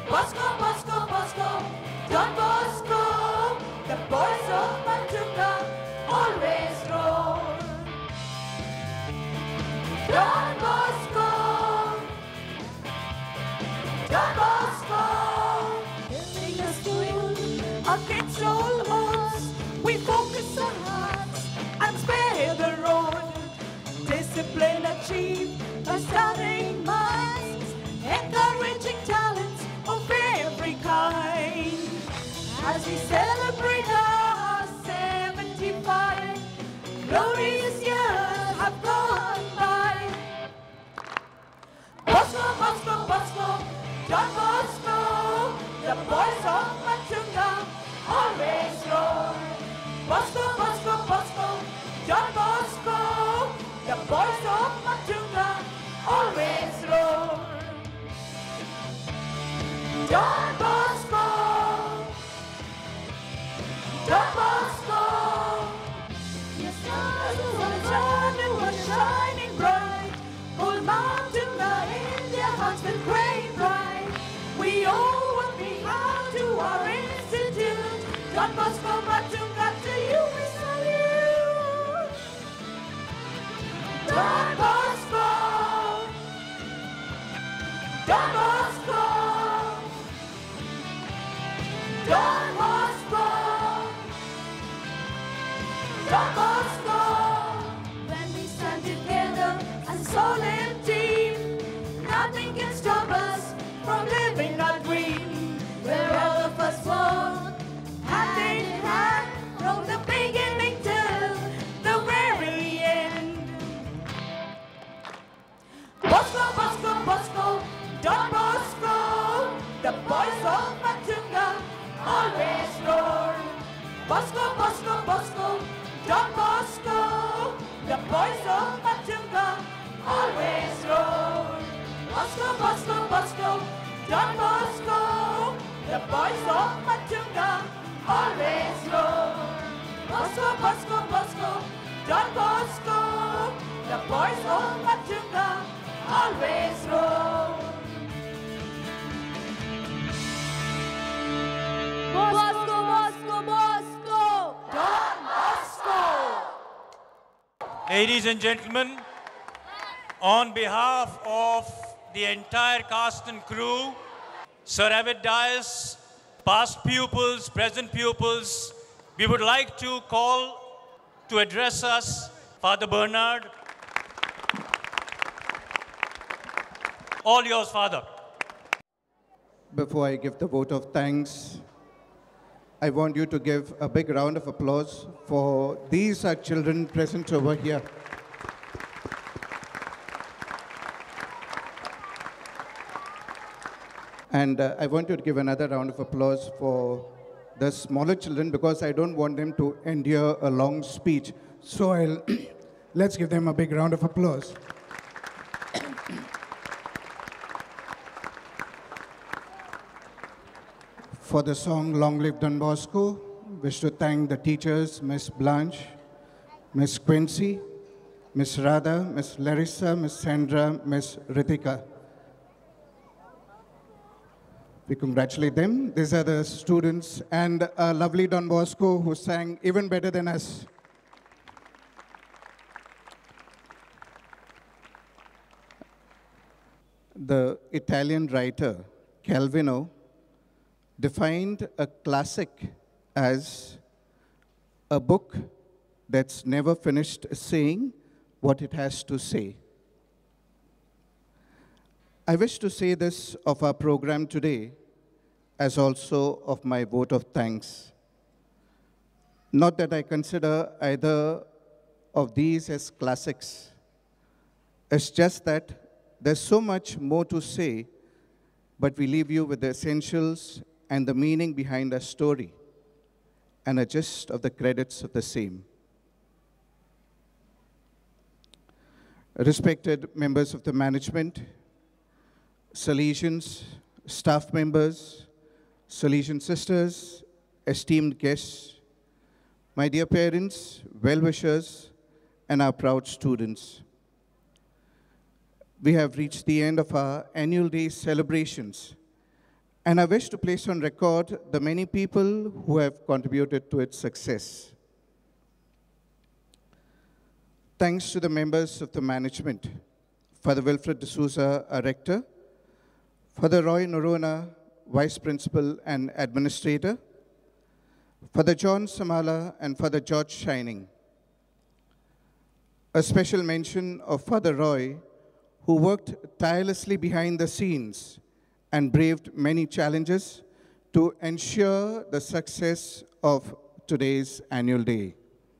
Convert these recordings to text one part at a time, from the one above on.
Bosco, Bosco, Bosco, Don Bosco, the boys of Matunga always roar. Don Bosco, Don Bosco, building a school against all odds. We focus on hearts and spare the road. Discipline achieved by studying minds, encouraging talents of every kind. As we celebrate our 75 glorious years have gone by. Bosco, Bosco, Bosco, Don Bosco, the boys of Matunga always roar. Bosco, Bosco, Bosco, Don Bosco, the boys of Matunga always roar. Don Bosco, Don Bosco, your stars were shining, were shining bright. Whole Matunga in their hearts with great pride. We owe what we have to our institute. Don Bosco, Matunga, to you we salute. Don Bosco, Don Bosco, Don Bosco, Don Bosco. When we stand together as a solid team, nothing can stop us from living our dream. We're all of us one, hand in hand, from the beginning till the very end. Bosco, Bosco, Bosco, Don Bosco, the boys of Matunga always roar. Bosco, Bosco, Bosco, Don Bosco, the boys of Matunga always roar. Bosco, Bosco, Bosco, Don Bosco, the boys of Matunga always roar. Bosco, Bosco, Bosco, Don Bosco, the boys of Matunga always roar. Bosco, Bosco, Bosco, Don Bosco. Ladies and gentlemen, on behalf of the entire cast and crew, Sir Avid Dias, past pupils, present pupils, we would like to call to address us Father Bernard. All yours, Father. Before I give the vote of thanks, I want you to give a big round of applause for these are children present over here. And I want you to give another round of applause for the smaller children because I don't want them to endure a long speech. So let's give them a big round of applause. For the song Long Live Don Bosco, wish to thank the teachers, Miss Blanche, Miss Quincy, Miss Radha, Miss Larissa, Miss Sandra, Miss Ritika. We congratulate them. These are the students and lovely Don Bosco who sang even better than us. The Italian writer Calvino defined a classic as a book that's never finished saying what it has to say. I wish to say this of our program today as also of my vote of thanks. Not that I consider either of these as classics. It's just that there's so much more to say, but we leave you with the essentials and the meaning behind a story and a gist of the credits of the same. Respected members of the management, Salesians, staff members, Salesian sisters, esteemed guests, my dear parents, well-wishers, and our proud students. We have reached the end of our annual day celebrations, And I wish to place on record the many people who have contributed to its success. Thanks to the members of the management, Father Wilfred D'Souza, our rector, Father Roy Norona, Vice Principal and Administrator, Father John Samala and Father George Shining. A special mention of Father Roy, who worked tirelessly behind the scenes and braved many challenges to ensure the success of today's annual day.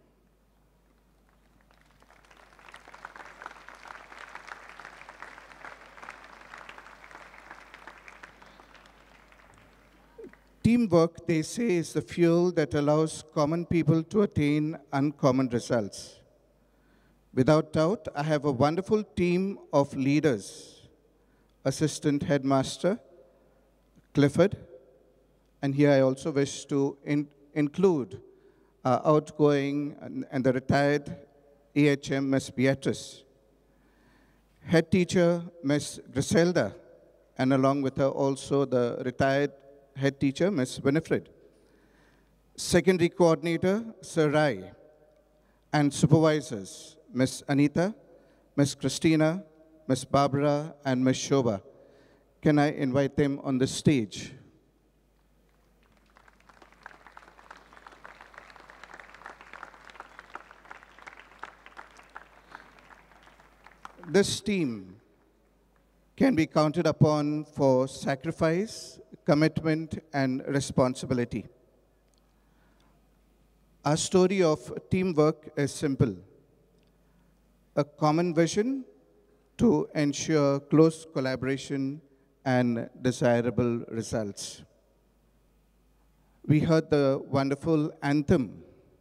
Teamwork, they say, is the fuel that allows common people to attain uncommon results. Without doubt, I have a wonderful team of leaders. Assistant Headmaster Clifford, and here I also wish to include outgoing and the retired EHM, Ms. Beatrice. Head teacher, Ms. Griselda, and along with her also the retired head teacher, Ms. Winifred. Secondary coordinator, Sir Rai, and supervisors, Ms. Anita, Ms. Christina, Ms. Barbara, and Ms. Shobha. Can I invite them on the stage? This team can be counted upon for sacrifice, commitment, and responsibility. Our story of teamwork is simple: a common vision to ensure close collaboration and desirable results. We heard the wonderful anthem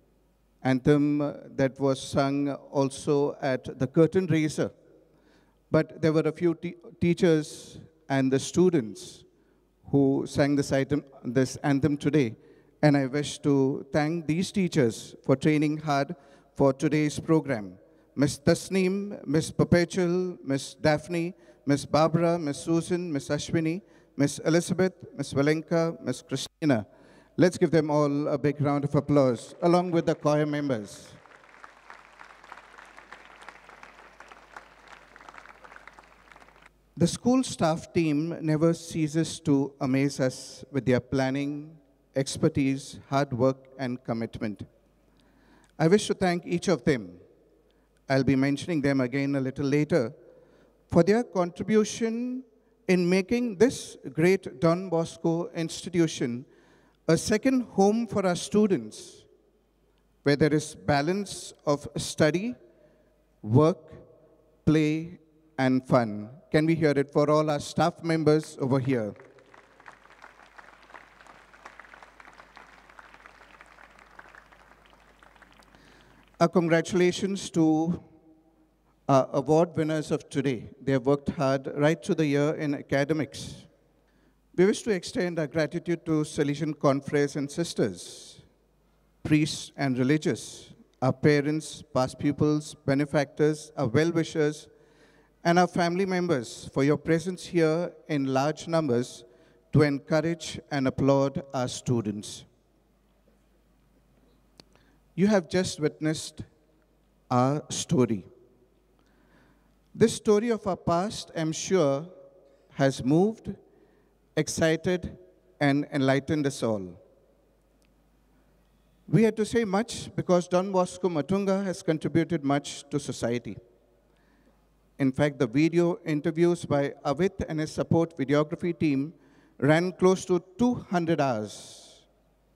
that was sung also at the curtain raiser. But there were a few teachers and the students who sang this anthem today. And I wish to thank these teachers for training hard for today's program. Ms. Tasneem, Ms. Perpetual, Ms. Daphne, Ms. Barbara, Ms. Susan, Ms. Ashwini, Ms. Elizabeth, Ms. Valenka, Ms. Christina. Let's give them all a big round of applause, along with the choir members. The school staff team never ceases to amaze us with their planning, expertise, hard work, and commitment. I wish to thank each of them. I'll be mentioning them again a little later, for their contribution in making this great Don Bosco institution a second home for our students, where there is balance of study, work, play, and fun. Can we hear it for all our staff members over here? Our congratulations to our award winners of today. They have worked hard right through the year in academics. We wish to extend our gratitude to Salesian confreres and sisters, priests and religious, our parents, past pupils, benefactors, our well-wishers, and our family members for your presence here in large numbers to encourage and applaud our students. You have just witnessed our story. This story of our past, I'm sure, has moved, excited, and enlightened us all. We had to say much because Don Bosco Matunga has contributed much to society. In fact, the video interviews by Avit and his support videography team ran close to 200 hours.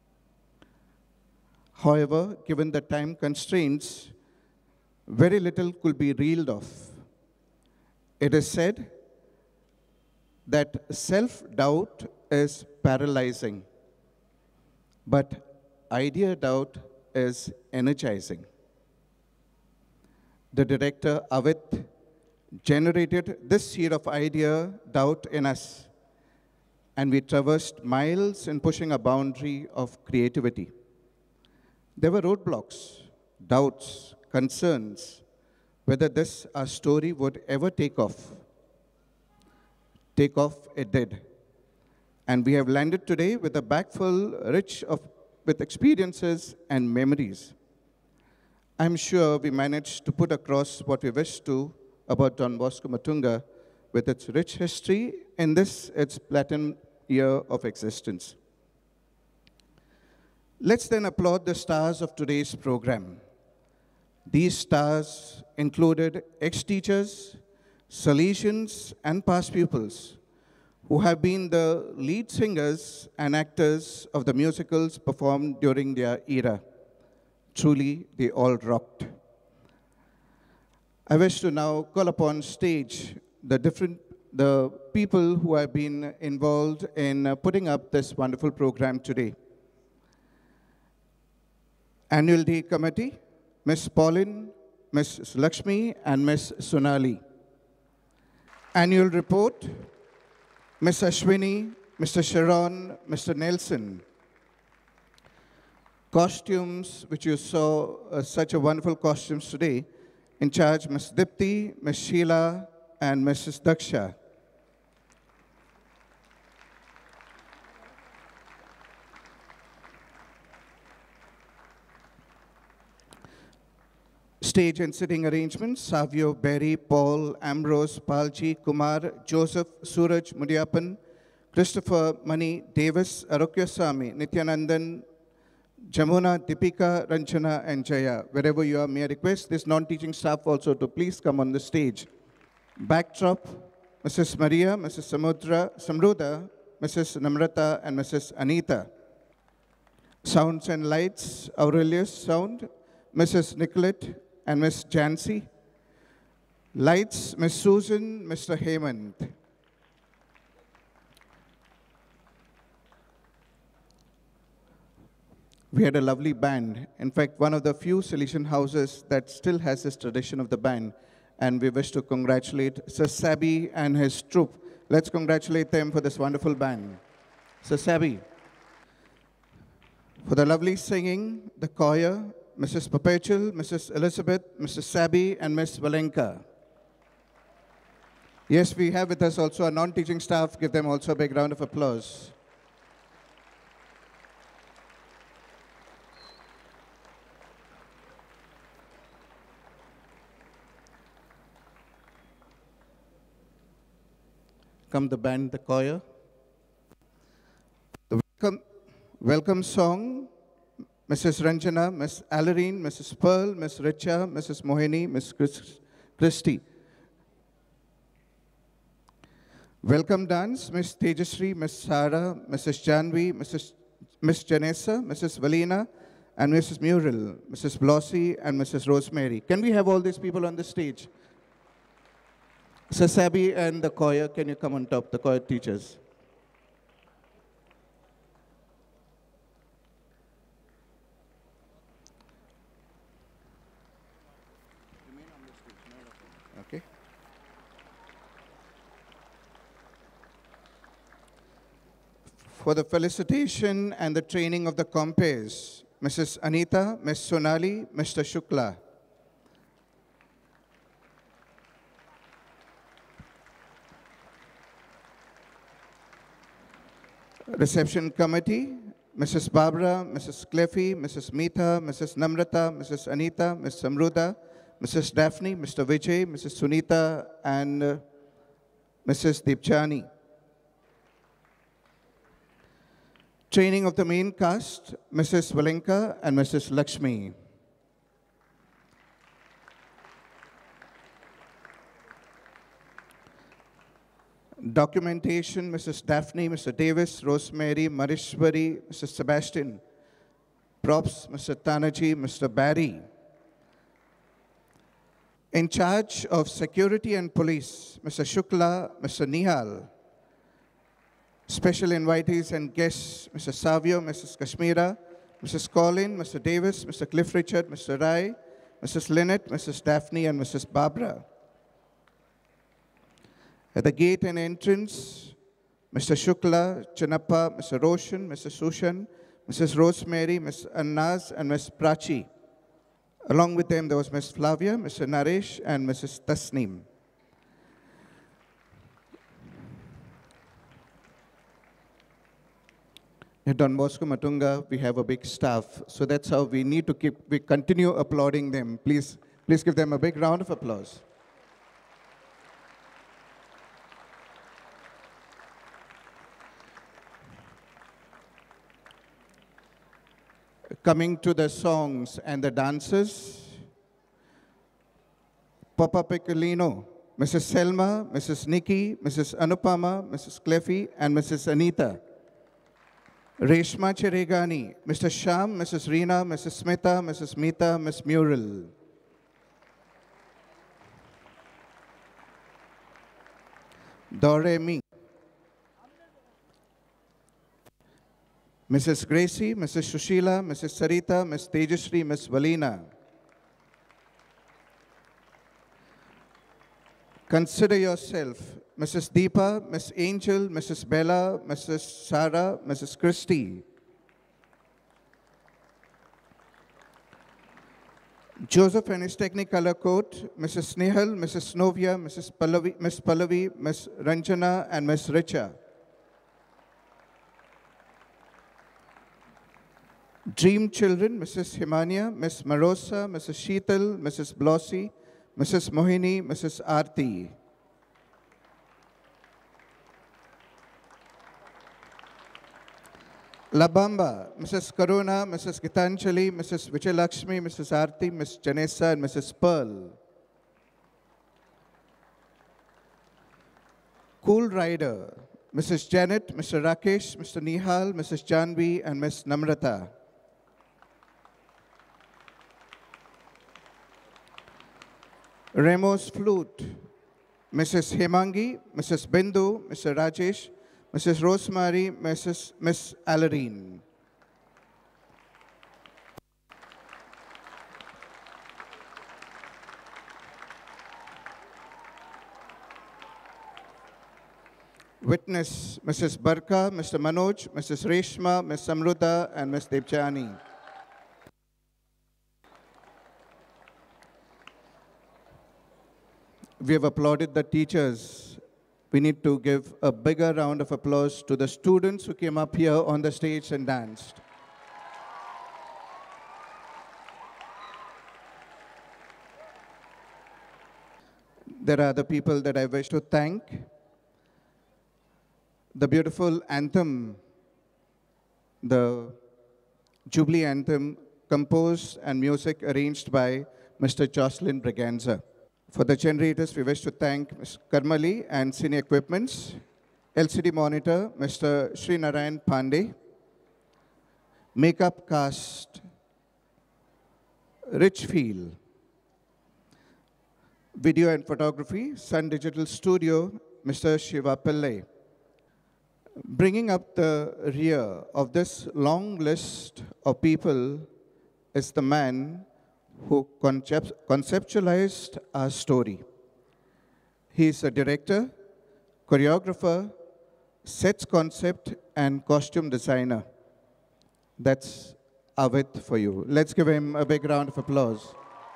However, given the time constraints, very little could be reeled off. It is said that self-doubt is paralyzing, but idea doubt is energizing. The director, Avit, generated this seed of idea doubt in us, and we traversed miles in pushing a boundary of creativity. There were roadblocks, doubts, concerns, whether this, our story, would ever take off. Take off it did. And we have landed today with a bag full, with experiences and memories. I'm sure we managed to put across what we wish to about Don Bosco Matunga with its rich history in this, its platinum year of existence. Let's then applaud the stars of today's program. These stars included ex-teachers, Salesians, and past pupils who have been the lead singers and actors of the musicals performed during their era. Truly, they all rocked. I wish to now call upon stage the people who have been involved in putting up this wonderful program today. Annual Day Committee, Ms. Pauline, Ms. Lakshmi, and Ms. Sonali. Annual Report, Ms. Ashwini, Mr. Sharon, Mr. Nelson. Costumes, which you saw such a wonderful costumes today, in charge Ms. Dipti, Ms. Sheila, and Mrs. Daksha. Stage and sitting arrangements, Savio, Berry, Paul, Ambrose, Palji, Kumar, Joseph, Suraj, Mudiappan, Christopher, Mani, Davis, Arokyaswamy, Nityanandan, Jamuna, Deepika, Ranjana, and Jaya. Wherever you are, may I request this non-teaching staff also to please come on the stage. Backdrop, Mrs. Maria, Mrs. Samruddha, Mrs. Namrata, and Mrs. Anita. Sounds and lights, Aurelius Sound, Mrs. Nicolette, and Ms. Jancy. Lights, Ms. Susan, Mr. Hemant. We had a lovely band. In fact, one of the few Salesian houses that still has this tradition of the band. And we wish to congratulate Sir Sabi and his troupe. Let's congratulate them for this wonderful band. Sir Sabi. For the lovely singing, the choir, Mrs. Perpetual, Mrs. Elizabeth, Mrs. Sabi, and Ms. Valenka. Yes, we have with us also a non-teaching staff. Give them also a big round of applause. Come the band, the choir. The welcome song, Mrs. Ranjana, Ms. Alarine, Mrs. Pearl, Ms. Richa, Mrs. Mohini, Ms. Christy. Welcome dance, Ms. Tejasri, Ms. Sara, Mrs. Janvi, Ms. Janessa, Mrs. Valina, and Mrs. Muriel, Mrs. Blossy, and Mrs. Rosemary. Can we have all these people on the stage? Sir Sabi and the choir, can you come on top, the choir teachers? Okay. For the felicitation and the training of the compares, Mrs. Anita, Ms. Sonali, Mr. Shukla. Reception committee, Mrs. Barbara, Mrs. Cleffy, Mrs. Meetha, Mrs. Namrata, Mrs. Anita, Ms. Samruddha, Mrs. Daphne, Mr. Vijay, Mrs. Sunita, and Mrs. Deepchani. Training of the main cast, Mrs. Valenka and Mrs. Lakshmi. Documentation, Mrs. Daphne, Mr. Davis, Rosemary, Marishwari, Mr. Sebastian. Props, Mr. Tanaji, Mr. Barry. In charge of security and police, Mr. Shukla, Mr. Nihal. Special invitees and guests, Mr. Savio, Mrs. Kashmira, Mrs. Colin, Mr. Davis, Mr. Cliff Richard, Mr. Rai, Mrs. Lynette, Mrs. Daphne, and Mrs. Barbara. At the gate and entrance, Mr. Shukla, Chanappa, Mr. Roshan, Mr. Sushan, Mrs. Rosemary, Ms. Annaz, and Ms. Prachi. Along with them, there was Ms. Flavia, Mr. Naresh, and Mrs. Tasneem. At Don Bosco Matunga, we have a big staff, so that's how we need to we continue applauding them. Please give them a big round of applause. Coming to the songs and the dances, Papa Pecolino, Mrs. Selma, Mrs. Nikki, Mrs. Anupama, Mrs. Cleffy, and Mrs. Anita. Reshma Cheregani, Mr. Sham, Mrs. Reena, Mrs. Smita, Mrs. Meeta, Miss Mural. Doremi. Mrs. Gracie, Mrs. Shushila, Mrs. Sarita, Miss Tejashree, Miss Valina. Consider yourself, Mrs. Deepa, Miss Angel, Mrs. Bella, Mrs. Sarah, Mrs. Christie. Joseph and his Technicolor coat, Mrs. Snehal, Mrs. Novia, Miss Pallavi, Miss Ranjana, and Miss Richa. Dream children, Mrs. Himania, Miss Marosa, Mrs. Sheetal, Mrs. Blossy, Mrs. Mohini, Mrs. Aarti. Labamba, Mrs. Karuna, Mrs. Gitanjali, Mrs. Vijayalakshmi, Mrs. Aarti, Miss Janessa, and Mrs. Pearl. Cool Rider, Mrs. Janet, Mr. Rakesh, Mr. Nihal, Mrs. Janvi, and Miss Namrata. Remo's Flute, Mrs. Hemangi, Mrs. Bindu, Mr. Rajesh, Mrs. Rosemary, Miss Alarine. Witness, Mrs. Barka, Mr. Manoj, Mrs. Reshma, Miss Samruddha, and Miss Debjani. We have applauded the teachers. We need to give a bigger round of applause to the students who came up here on the stage and danced. There are other people that I wish to thank. The beautiful anthem, the Jubilee anthem, composed and music arranged by Mr. Jocelyn Braganza. For the generators, we wish to thank Ms. Karmali and Cine Equipments, LCD monitor, Mr. Srinarayan Pandey, makeup cast, Richfield, video and photography, Sun Digital Studio, Mr. Shiva Pillai. Bringing up the rear of this long list of people is the man who conceptualized our story. He is a director, choreographer, sets concept, and costume designer. That's Avit for you. Let's give him a big round of applause.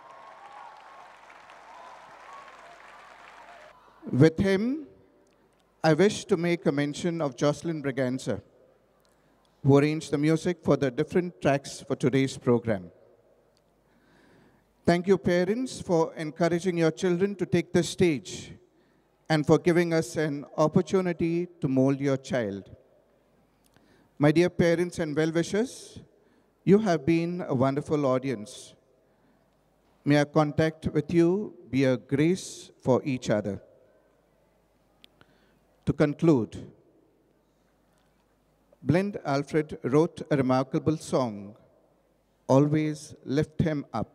With him, I wish to make a mention of Jocelyn Braganza, who arranged the music for the different tracks for today's program. Thank you, parents, for encouraging your children to take the stage and for giving us an opportunity to mold your child. My dear parents and well-wishers, you have been a wonderful audience. May our contact with you be a grace for each other. To conclude, Blind Alfred wrote a remarkable song, Always Lift Him Up.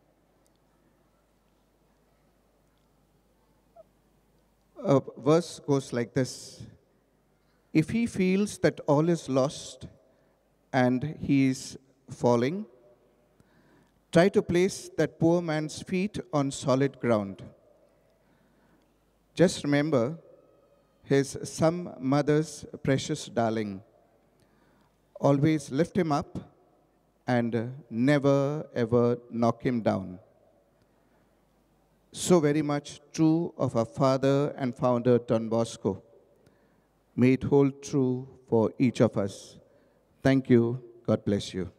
A verse goes like this: if he feels that all is lost and he is falling, try to place that poor man's feet on solid ground. Just remember, he's some mother's precious darling. Always lift him up and never ever knock him down. So very much true of our father and founder, Don Bosco. May it hold true for each of us. Thank you. God bless you.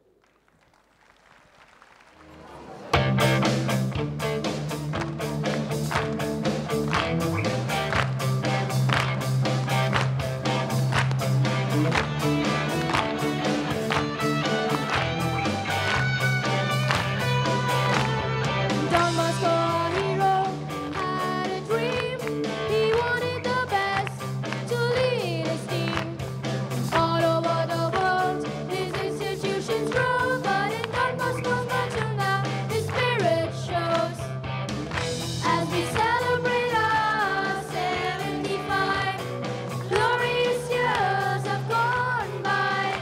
Don Bosco, our hero, had a dream. He wanted the best to lead his team. All over the world, his institutions grow, but in Don Bosco's Matunga, his spirit shows. As we celebrate our 75 glorious years have gone by.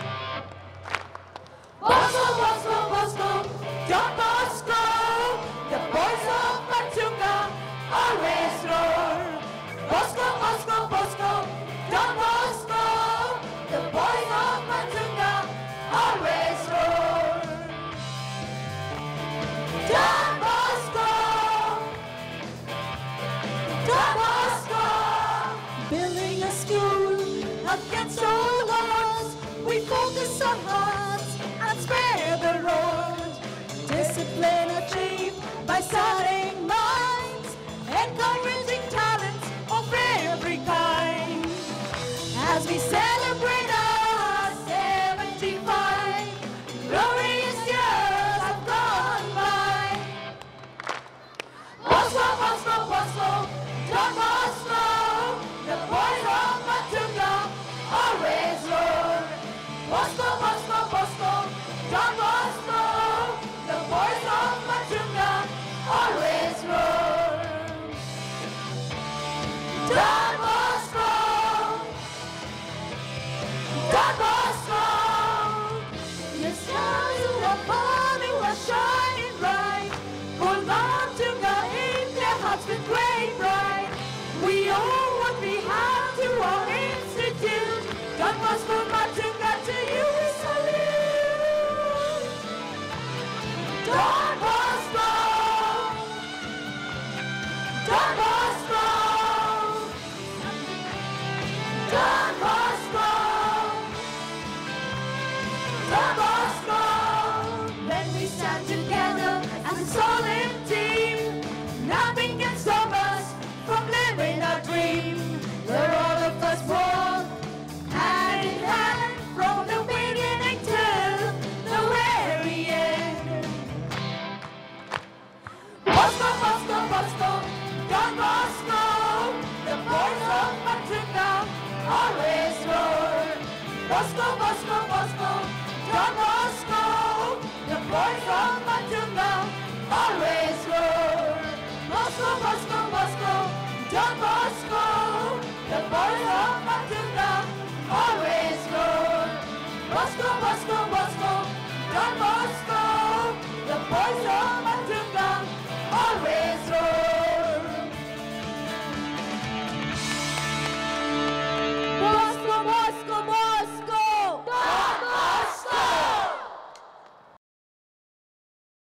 Bosco, Bosco, Bosco, Don Bosco, the boys of Matunga always roar. Bosco, Bosco, Bosco, Don Bosco, the boys of Matunga always roar. Don Bosco, Don Bosco, building a school against all odds. We focus on hearts and spare the road. Discipline achieved by starting minds, encouraging talents of every kind. As we celebrate our 75 glorious years have gone by. Bosco, Bosco, Bosco, Don Bosco, the boys of Matunga always roar. Bosco, Bosco, Bosco, Don Bosco, the boys of Matunga always roar. Don Bosco, Don Bosco, your stars who are burning are shining bright. Hold Matunga in their hearts with great pride. We owe what we have to our institute. Don Bosco, Matunga, to you we salute. Don Bosco, Don Bosco, Don Bosco, Don Bosco. When we stand together as a solid team, nothing can stop us from living our dream. We're all of us born hand in hand from the beginning till the very end. Bosco, Bosco, Bosco, Don Bosco, the boys of Matunga always roar. Bosco, Bosco, Bosco, Don Bosco, the boys of Matunga always roar. Bosco, Bosco, Bosco, Don Bosco, the boys of Matunga always roar. Bosco, Bosco, Bosco, Don Bosco.